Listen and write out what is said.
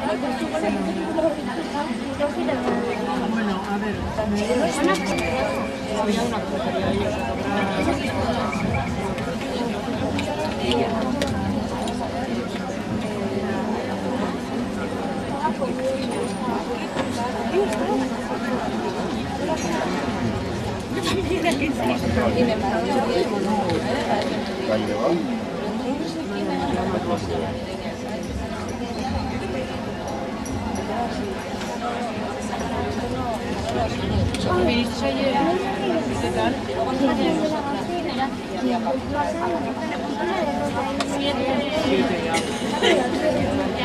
Bueno, a ver, voy a una cafetería y os ¿vinisteis ayer? ¿Qué tal? Siete ya.